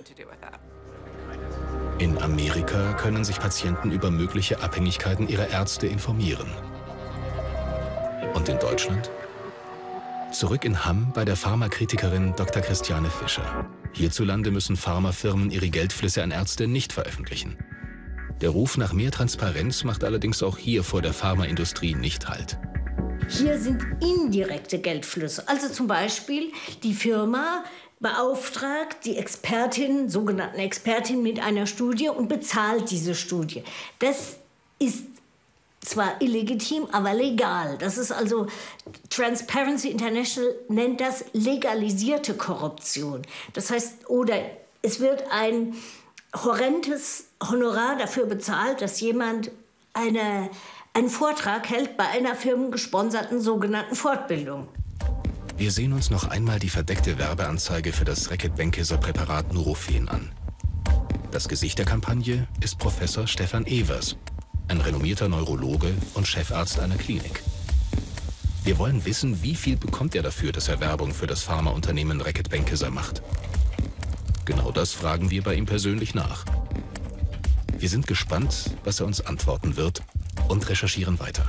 In Amerika können sich Patienten über mögliche Abhängigkeiten ihrer Ärzte informieren. Und in Deutschland? Zurück in Hamm bei der Pharmakritikerin Doktor Christiane Fischer. Hierzulande müssen Pharmafirmen ihre Geldflüsse an Ärzte nicht veröffentlichen. Der Ruf nach mehr Transparenz macht allerdings auch hier vor der Pharmaindustrie nicht Halt. Hier sind indirekte Geldflüsse. Also zum Beispiel die Firma beauftragt die Expertin, sogenannten Expertin mit einer Studie und bezahlt diese Studie. Das ist zwar illegitim, aber legal. Das ist also, Transparency International nennt das legalisierte Korruption. Das heißt, oder es wird ein horrendes Honorar dafür bezahlt, dass jemand eine, einen Vortrag hält bei einer firmengesponserten sogenannten Fortbildung. Wir sehen uns noch einmal die verdeckte Werbeanzeige für das Reckitt-Benckiser-Präparat Nurofen an. Das Gesicht der Kampagne ist Professor Stefan Evers, ein renommierter Neurologe und Chefarzt einer Klinik. Wir wollen wissen, wie viel bekommt er dafür, dass er Werbung für das Pharmaunternehmen Reckitt-Benckiser macht. Genau das fragen wir bei ihm persönlich nach. Wir sind gespannt, was er uns antworten wird und recherchieren weiter.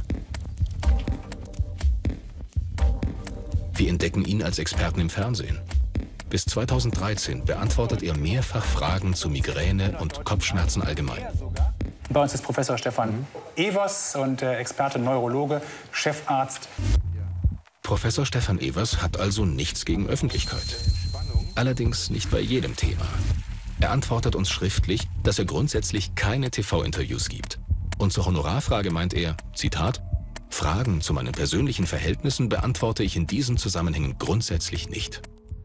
Wir entdecken ihn als Experten im Fernsehen. Bis zweitausenddreizehn beantwortet er mehrfach Fragen zu Migräne und Kopfschmerzen allgemein. Bei uns ist Professor Stefan Evers und äh, Experte Neurologe, Chefarzt. Professor Stefan Evers hat also nichts gegen Öffentlichkeit. Allerdings nicht bei jedem Thema. Er antwortet uns schriftlich, dass er grundsätzlich keine T V-Interviews gibt. Und zur Honorarfrage meint er, Zitat, Fragen zu meinen persönlichen Verhältnissen beantworte ich in diesen Zusammenhängen grundsätzlich nicht.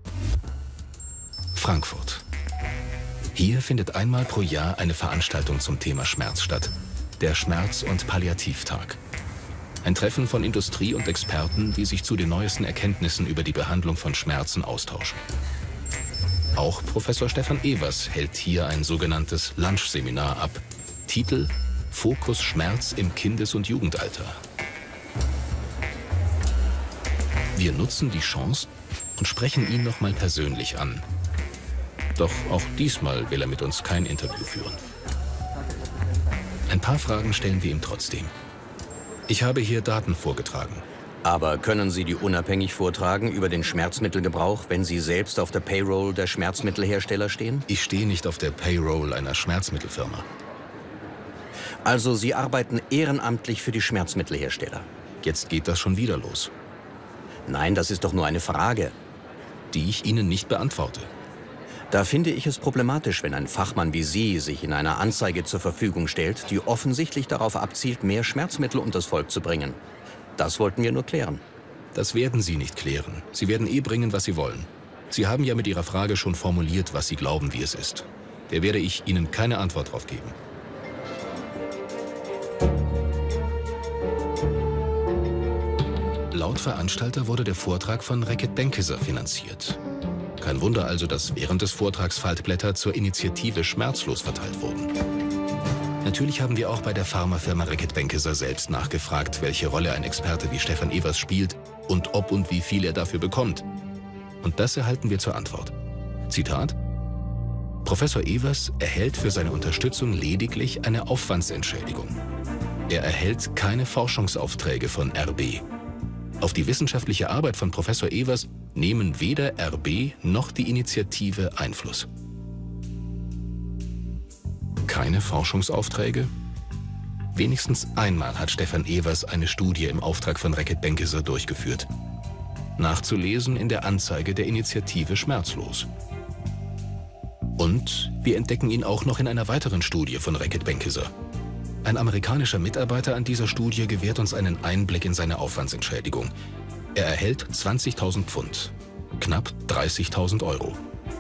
Frankfurt. Hier findet einmal pro Jahr eine Veranstaltung zum Thema Schmerz statt, der Schmerz- und Palliativtag. Ein Treffen von Industrie und Experten, die sich zu den neuesten Erkenntnissen über die Behandlung von Schmerzen austauschen. Auch Professor Stefan Evers hält hier ein sogenanntes Lunch-Seminar ab. Titel: Fokus Schmerz im Kindes- und Jugendalter. Wir nutzen die Chance und sprechen ihn noch mal persönlich an. Doch auch diesmal will er mit uns kein Interview führen. Ein paar Fragen stellen wir ihm trotzdem. Ich habe hier Daten vorgetragen. Aber können Sie die unabhängig vortragen über den Schmerzmittelgebrauch, wenn Sie selbst auf der Payroll der Schmerzmittelhersteller stehen? Ich stehe nicht auf der Payroll einer Schmerzmittelfirma. Also Sie arbeiten ehrenamtlich für die Schmerzmittelhersteller? Jetzt geht das schon wieder los. Nein, das ist doch nur eine Frage. Die ich Ihnen nicht beantworte. Da finde ich es problematisch, wenn ein Fachmann wie Sie sich in einer Anzeige zur Verfügung stellt, die offensichtlich darauf abzielt, mehr Schmerzmittel unters Volk zu bringen. Das wollten wir nur klären. Das werden Sie nicht klären. Sie werden eh bringen, was Sie wollen. Sie haben ja mit Ihrer Frage schon formuliert, was Sie glauben, wie es ist. Da werde ich Ihnen keine Antwort drauf geben. Laut Veranstalter wurde der Vortrag von Reckitt-Benckiser finanziert. Kein Wunder also, dass während des Vortrags Faltblätter zur Initiative Schmerzlos verteilt wurden. Natürlich haben wir auch bei der Pharmafirma Reckitt-Benckiser selbst nachgefragt, welche Rolle ein Experte wie Stefan Evers spielt und ob und wie viel er dafür bekommt. Und das erhalten wir zur Antwort. Zitat: Professor Evers erhält für seine Unterstützung lediglich eine Aufwandsentschädigung. Er erhält keine Forschungsaufträge von R B. Auf die wissenschaftliche Arbeit von Professor Evers nehmen weder R B noch die Initiative Einfluss. Keine Forschungsaufträge? Wenigstens einmal hat Stefan Evers eine Studie im Auftrag von Reckitt-Benckiser durchgeführt. Nachzulesen in der Anzeige der Initiative Schmerzlos. Und wir entdecken ihn auch noch in einer weiteren Studie von Reckitt-Benckiser. Ein amerikanischer Mitarbeiter an dieser Studie gewährt uns einen Einblick in seine Aufwandsentschädigung. Er erhält zwanzigtausend Pfund, knapp dreißigtausend Euro.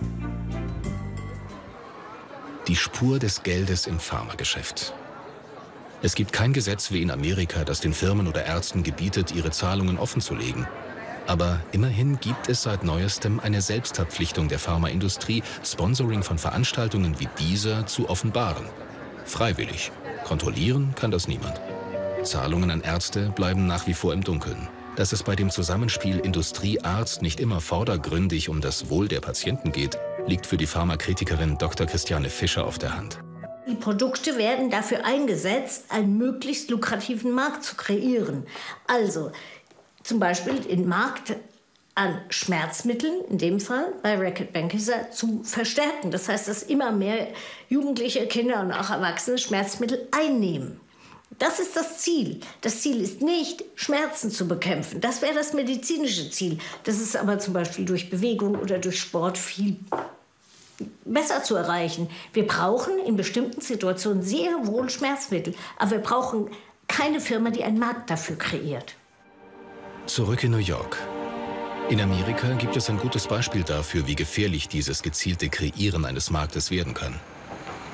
Die Spur des Geldes im Pharmageschäft. Es gibt kein Gesetz wie in Amerika, das den Firmen oder Ärzten gebietet, ihre Zahlungen offenzulegen. Aber immerhin gibt es seit Neuestem eine Selbstverpflichtung der Pharmaindustrie, Sponsoring von Veranstaltungen wie dieser zu offenbaren. Freiwillig. Kontrollieren kann das niemand. Zahlungen an Ärzte bleiben nach wie vor im Dunkeln. Dass es bei dem Zusammenspiel Industrie-Arzt nicht immer vordergründig um das Wohl der Patienten geht, liegt für die Pharmakritikerin Doktor Christiane Fischer auf der Hand. Die Produkte werden dafür eingesetzt, einen möglichst lukrativen Markt zu kreieren. Also zum Beispiel den Markt an Schmerzmitteln, in dem Fall bei Reckitt-Benckiser, zu verstärken. Das heißt, dass immer mehr Jugendliche, Kinder und auch Erwachsene Schmerzmittel einnehmen. Das ist das Ziel. Das Ziel ist nicht, Schmerzen zu bekämpfen. Das wäre das medizinische Ziel. Das ist aber zum Beispiel durch Bewegung oder durch Sport viel besser zu erreichen. Wir brauchen in bestimmten Situationen sehr wohl Schmerzmittel, aber wir brauchen keine Firma, die einen Markt dafür kreiert. Zurück in New York. In Amerika gibt es ein gutes Beispiel dafür, wie gefährlich dieses gezielte Kreieren eines Marktes werden kann.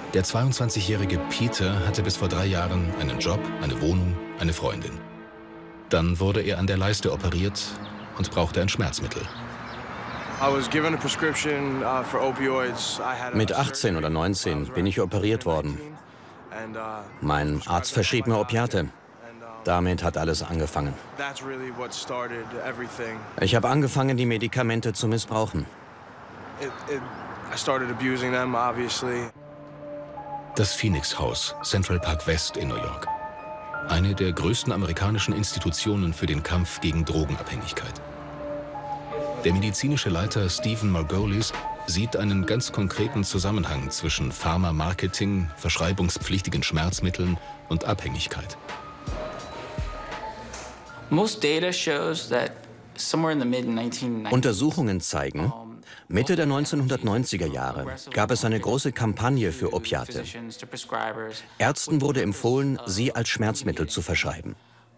Der zweiundzwanzigjährige Peter hatte bis vor drei Jahren einen Job, eine Wohnung, eine Freundin. Dann wurde er an der Leiste operiert und brauchte ein Schmerzmittel. Mit achtzehn oder neunzehn bin ich operiert worden. Mein Arzt verschrieb mir Opiate. Damit hat alles angefangen. Ich habe angefangen, die Medikamente zu missbrauchen. Das Phoenix House, Central Park West in New York. Eine der größten amerikanischen Institutionen für den Kampf gegen Drogenabhängigkeit. Der medizinische Leiter Stephen Margolis sieht einen ganz konkreten Zusammenhang zwischen Pharma-Marketing, verschreibungspflichtigen Schmerzmitteln und Abhängigkeit. Untersuchungen zeigen, Mitte der neunzehnhundertneunziger Jahre gab es eine große Kampagne für Opiate. Ärzten wurde empfohlen, sie als Schmerzmittel zu verschreiben.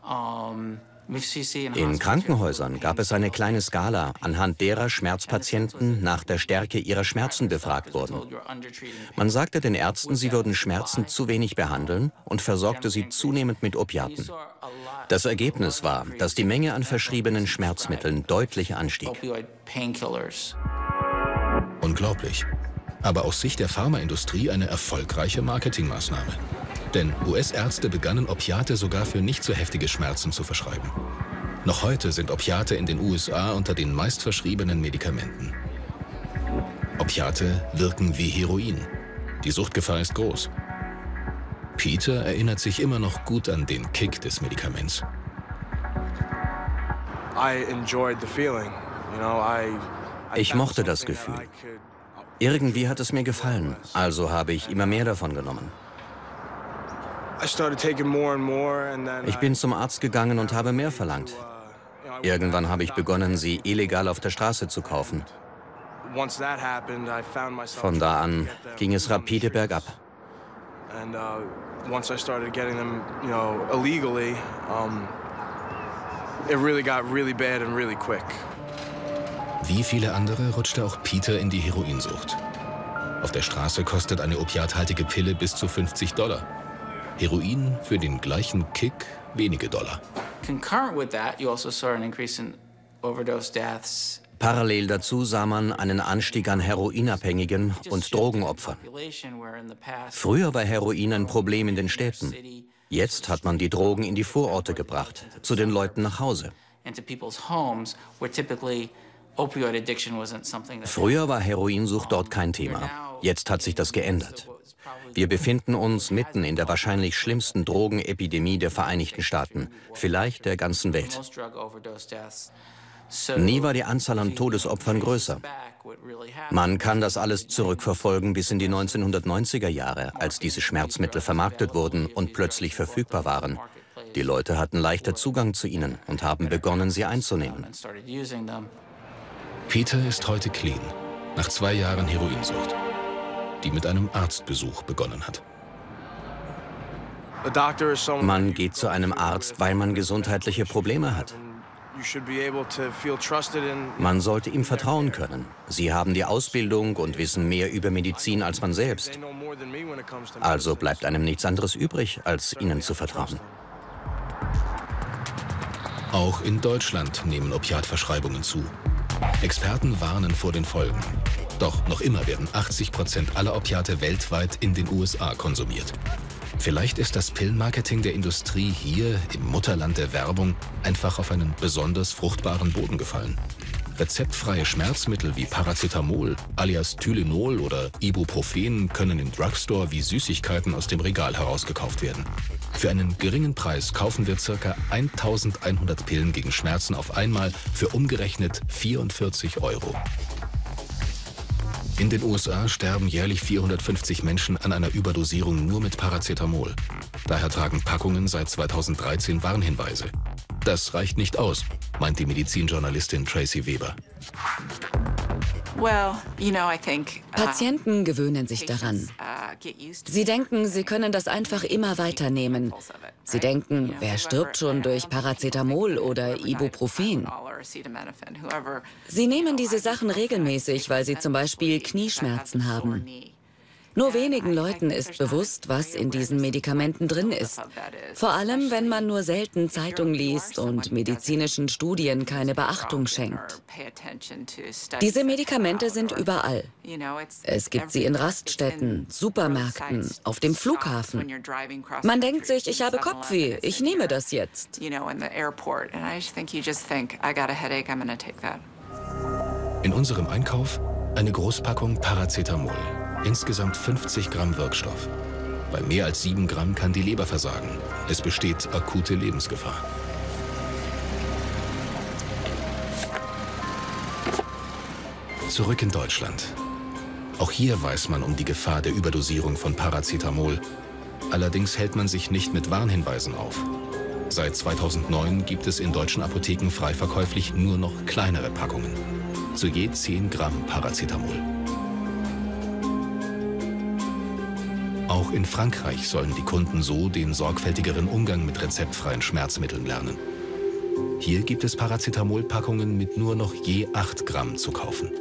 In Krankenhäusern gab es eine kleine Skala, anhand derer Schmerzpatienten nach der Stärke ihrer Schmerzen befragt wurden. Man sagte den Ärzten, sie würden Schmerzen zu wenig behandeln und versorgte sie zunehmend mit Opiaten. Das Ergebnis war, dass die Menge an verschriebenen Schmerzmitteln deutlich anstieg. Unglaublich. Aber aus Sicht der Pharmaindustrie eine erfolgreiche Marketingmaßnahme. Denn U S-Ärzte begannen Opiate sogar für nicht so heftige Schmerzen zu verschreiben. Noch heute sind Opiate in den U S A unter den meistverschriebenen Medikamenten. Opiate wirken wie Heroin. Die Suchtgefahr ist groß. Peter erinnert sich immer noch gut an den Kick des Medikaments. Ich mochte das Gefühl. Irgendwie hat es mir gefallen, also habe ich immer mehr davon genommen. Ich bin zum Arzt gegangen und habe mehr verlangt. Irgendwann habe ich begonnen, sie illegal auf der Straße zu kaufen. Von da an ging es rapide bergab. Wie viele andere rutschte auch Peter in die Heroinsucht. Auf der Straße kostet eine opiathaltige Pille bis zu fünfzig Dollar. Heroin für den gleichen Kick wenige Dollar. Parallel dazu sah man einen Anstieg an Heroinabhängigen und Drogenopfern. Früher war Heroin ein Problem in den Städten. Jetzt hat man die Drogen in die Vororte gebracht, zu den Leuten nach Hause. Früher war Heroinsucht dort kein Thema. Jetzt hat sich das geändert. Wir befinden uns mitten in der wahrscheinlich schlimmsten Drogenepidemie der Vereinigten Staaten, vielleicht der ganzen Welt. Nie war die Anzahl an Todesopfern größer. Man kann das alles zurückverfolgen bis in die neunzehnhundertneunziger Jahre, als diese Schmerzmittel vermarktet wurden und plötzlich verfügbar waren. Die Leute hatten leichter Zugang zu ihnen und haben begonnen, sie einzunehmen. Peter ist heute clean, nach zwei Jahren Heroinsucht, die mit einem Arztbesuch begonnen hat. Man geht zu einem Arzt, weil man gesundheitliche Probleme hat. Man sollte ihm vertrauen können. Sie haben die Ausbildung und wissen mehr über Medizin als man selbst. Also bleibt einem nichts anderes übrig, als ihnen zu vertrauen. Auch in Deutschland nehmen Opiatverschreibungen zu. Experten warnen vor den Folgen. Doch noch immer werden achtzig Prozent aller Opiate weltweit in den U S A konsumiert. Vielleicht ist das Pillenmarketing der Industrie hier im Mutterland der Werbung einfach auf einen besonders fruchtbaren Boden gefallen. Rezeptfreie Schmerzmittel wie Paracetamol, alias Tylenol oder Ibuprofen können im Drugstore wie Süßigkeiten aus dem Regal herausgekauft werden. Für einen geringen Preis kaufen wir ca. eintausendeinhundert Pillen gegen Schmerzen auf einmal für umgerechnet vierundvierzig Euro. In den U S A sterben jährlich vierhundertfünfzig Menschen an einer Überdosierung nur mit Paracetamol. Daher tragen Packungen seit zweitausenddreizehn Warnhinweise. Das reicht nicht aus, meint die Medizinjournalistin Tracy Weber. Patienten gewöhnen sich daran. Sie denken, sie können das einfach immer weiternehmen. Sie denken, wer stirbt schon durch Paracetamol oder Ibuprofen? Sie nehmen diese Sachen regelmäßig, weil sie zum Beispiel Knieschmerzen haben. Nur wenigen Leuten ist bewusst, was in diesen Medikamenten drin ist. Vor allem, wenn man nur selten Zeitung liest und medizinischen Studien keine Beachtung schenkt. Diese Medikamente sind überall. Es gibt sie in Raststätten, Supermärkten, auf dem Flughafen. Man denkt sich, ich habe Kopfweh, ich nehme das jetzt. In unserem Einkauf eine Großpackung Paracetamol. Insgesamt fünfzig Gramm Wirkstoff. Bei mehr als sieben Gramm kann die Leber versagen. Es besteht akute Lebensgefahr. Zurück in Deutschland. Auch hier weiß man um die Gefahr der Überdosierung von Paracetamol. Allerdings hält man sich nicht mit Warnhinweisen auf. Seit zweitausendneun gibt es in deutschen Apotheken frei verkäuflich nur noch kleinere Packungen. Zu je zehn Gramm Paracetamol. Auch in Frankreich sollen die Kunden so den sorgfältigeren Umgang mit rezeptfreien Schmerzmitteln lernen. Hier gibt es Paracetamol-Packungen mit nur noch je acht Gramm zu kaufen.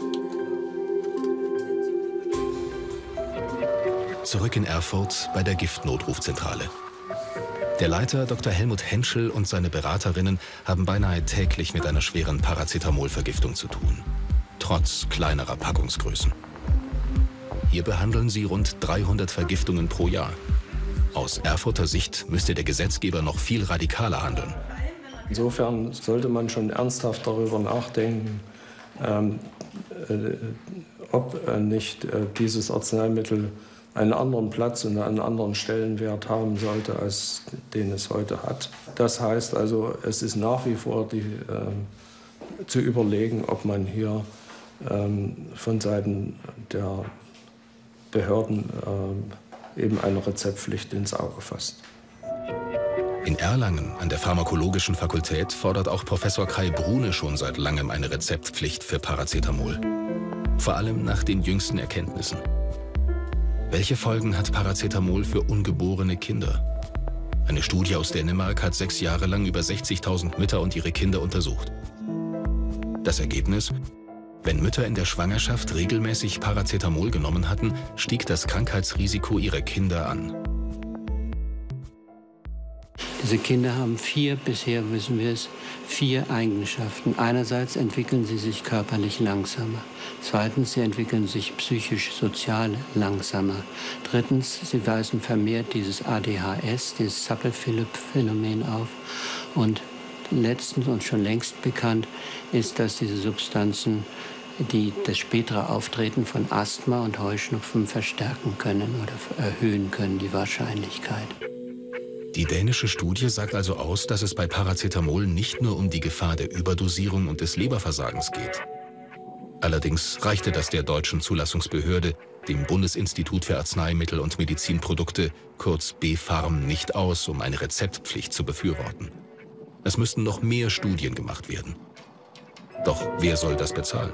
Zurück in Erfurt bei der Giftnotrufzentrale. Der Leiter Doktor Helmut Henschel und seine Beraterinnen haben beinahe täglich mit einer schweren Paracetamolvergiftung zu tun. Trotz kleinerer Packungsgrößen. Hier behandeln sie rund dreihundert Vergiftungen pro Jahr. Aus Erfurter Sicht müsste der Gesetzgeber noch viel radikaler handeln. Insofern sollte man schon ernsthaft darüber nachdenken, ähm, äh, ob äh, nicht äh, dieses Arzneimittel einen anderen Platz und einen anderen Stellenwert haben sollte, als den es heute hat. Das heißt also, es ist nach wie vor die, äh, zu überlegen, ob man hier ähm, von Seiten der Behörden äh, eben eine Rezeptpflicht ins Auge fasst. In Erlangen an der Pharmakologischen Fakultät fordert auch Professor Kai Brune schon seit langem eine Rezeptpflicht für Paracetamol. Vor allem nach den jüngsten Erkenntnissen. Welche Folgen hat Paracetamol für ungeborene Kinder? Eine Studie aus Dänemark hat sechs Jahre lang über sechzigtausend Mütter und ihre Kinder untersucht. Das Ergebnis? Wenn Mütter in der Schwangerschaft regelmäßig Paracetamol genommen hatten, stieg das Krankheitsrisiko ihrer Kinder an. Diese Kinder haben vier, bisher wissen wir es, vier Eigenschaften. Einerseits entwickeln sie sich körperlich langsamer. Zweitens, sie entwickeln sich psychisch-sozial langsamer. Drittens, sie weisen vermehrt dieses A D H S, dieses Zappel-Philipp-Phänomen auf. Und letztens und schon längst bekannt ist, dass diese Substanzen die das spätere Auftreten von Asthma und Heuschnupfen verstärken können oder erhöhen können, die Wahrscheinlichkeit. Die dänische Studie sagt also aus, dass es bei Paracetamol nicht nur um die Gefahr der Überdosierung und des Leberversagens geht. Allerdings reichte das der deutschen Zulassungsbehörde, dem Bundesinstitut für Arzneimittel und Medizinprodukte, kurz B Pharm, nicht aus, um eine Rezeptpflicht zu befürworten. Es müssten noch mehr Studien gemacht werden. Doch wer soll das bezahlen?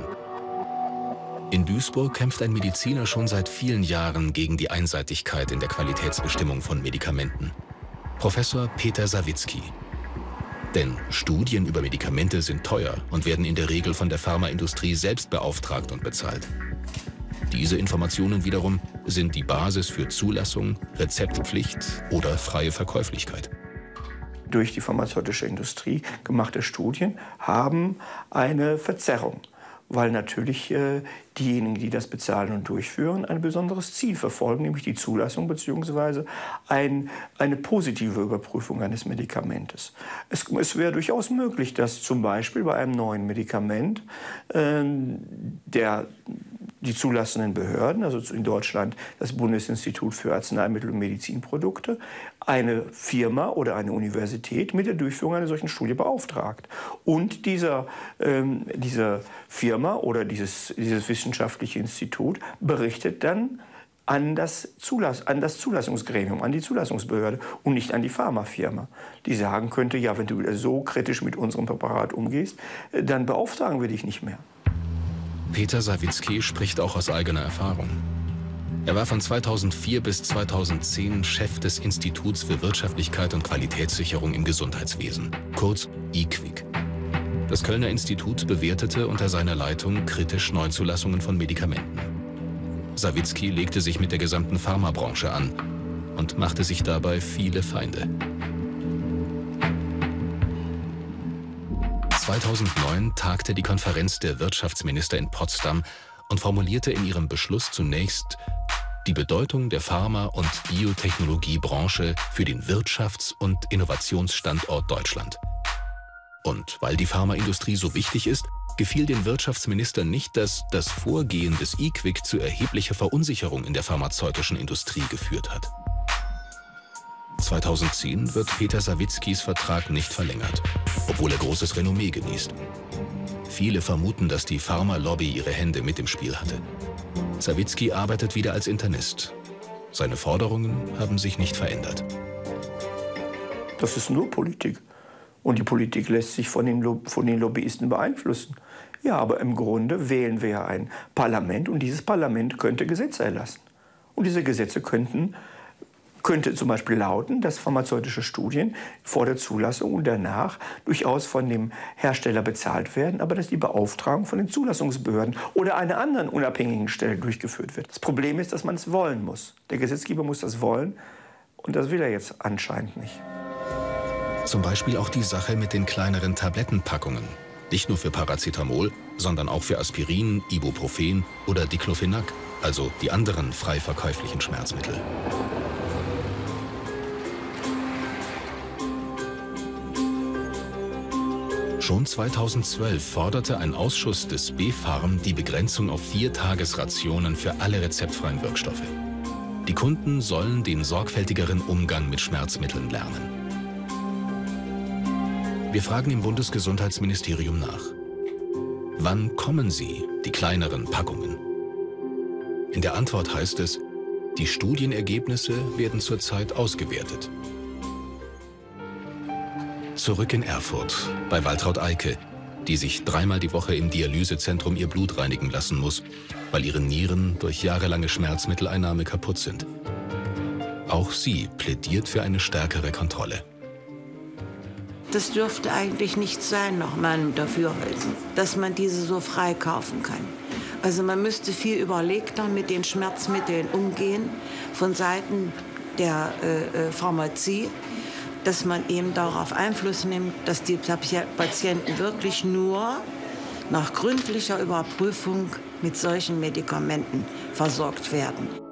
In Duisburg kämpft ein Mediziner schon seit vielen Jahren gegen die Einseitigkeit in der Qualitätsbestimmung von Medikamenten. Professor Peter Sawicki. Denn Studien über Medikamente sind teuer und werden in der Regel von der Pharmaindustrie selbst beauftragt und bezahlt. Diese Informationen wiederum sind die Basis für Zulassung, Rezeptpflicht oder freie Verkäuflichkeit. Durch die pharmazeutische Industrie gemachte Studien haben eine Verzerrung, weil natürlich äh, diejenigen, die das bezahlen und durchführen, ein besonderes Ziel verfolgen, nämlich die Zulassung bzw. Ein, eine positive Überprüfung eines Medikamentes. Es, es wäre durchaus möglich, dass zum Beispiel bei einem neuen Medikament äh, der die zulassenden Behörden, also in Deutschland das Bundesinstitut für Arzneimittel und Medizinprodukte, eine Firma oder eine Universität mit der Durchführung einer solchen Studie beauftragt. Und dieser, ähm, diese Firma oder dieses, dieses wissenschaftliche Institut berichtet dann an das, Zulass an das Zulassungsgremium, an die Zulassungsbehörde und nicht an die Pharmafirma. Die sagen könnte, ja, wenn du so kritisch mit unserem Präparat umgehst, dann beauftragen wir dich nicht mehr. Peter Sawicki spricht auch aus eigener Erfahrung. Er war von zweitausendvier bis zweitausendzehn Chef des Instituts für Wirtschaftlichkeit und Qualitätssicherung im Gesundheitswesen, kurz I Q W I C. Das Kölner Institut bewertete unter seiner Leitung kritisch Neuzulassungen von Medikamenten. Sawicki legte sich mit der gesamten Pharmabranche an und machte sich dabei viele Feinde. zweitausendneun tagte die Konferenz der Wirtschaftsminister in Potsdam und formulierte in ihrem Beschluss zunächst die Bedeutung der Pharma- und Biotechnologiebranche für den Wirtschafts- und Innovationsstandort Deutschland. Und weil die Pharmaindustrie so wichtig ist, gefiel den Wirtschaftsministern nicht, dass das Vorgehen des I Q W I C zu erheblicher Verunsicherung in der pharmazeutischen Industrie geführt hat. zweitausendzehn wird Peter Sawickis Vertrag nicht verlängert, obwohl er großes Renommee genießt. Viele vermuten, dass die Pharma-Lobby ihre Hände mit im Spiel hatte. Sawicki arbeitet wieder als Internist. Seine Forderungen haben sich nicht verändert. Das ist nur Politik. Und die Politik lässt sich von den, Lo von den Lobbyisten beeinflussen. Ja, aber im Grunde wählen wir ja ein Parlament und dieses Parlament könnte Gesetze erlassen. Und diese Gesetze könnten, könnte zum Beispiel lauten, dass pharmazeutische Studien vor der Zulassung und danach durchaus von dem Hersteller bezahlt werden, aber dass die Beauftragung von den Zulassungsbehörden oder einer anderen unabhängigen Stelle durchgeführt wird. Das Problem ist, dass man es wollen muss. Der Gesetzgeber muss das wollen und das will er jetzt anscheinend nicht. Zum Beispiel auch die Sache mit den kleineren Tablettenpackungen. Nicht nur für Paracetamol, sondern auch für Aspirin, Ibuprofen oder Diclofenac, also die anderen frei verkäuflichen Schmerzmittel. Schon zweitausendzwölf forderte ein Ausschuss des B Pharm die Begrenzung auf vier Tagesrationen für alle rezeptfreien Wirkstoffe. Die Kunden sollen den sorgfältigeren Umgang mit Schmerzmitteln lernen. Wir fragen im Bundesgesundheitsministerium nach. Wann kommen sie, die kleineren Packungen? In der Antwort heißt es, die Studienergebnisse werden zurzeit ausgewertet. Zurück in Erfurt bei Waltraud Eike, die sich dreimal die Woche im Dialysezentrum ihr Blut reinigen lassen muss, weil ihre Nieren durch jahrelange Schmerzmitteleinnahme kaputt sind. Auch sie plädiert für eine stärkere Kontrolle. Das dürfte eigentlich nicht sein, nach meinem Dafürhalten, dass man diese so frei kaufen kann. Also man müsste viel überlegter mit den Schmerzmitteln umgehen von Seiten der äh, Pharmazie, dass man eben darauf Einfluss nimmt, dass die Patienten wirklich nur nach gründlicher Überprüfung mit solchen Medikamenten versorgt werden.